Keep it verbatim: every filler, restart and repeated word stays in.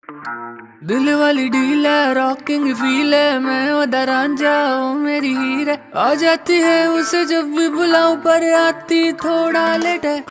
दिल वाली डील है, रॉकिंग फील है, मैं उधर रांझा ओ मेरी हीर है। आ जाती है उसे जब भी बुलाऊं पर आती थोड़ा लेट है।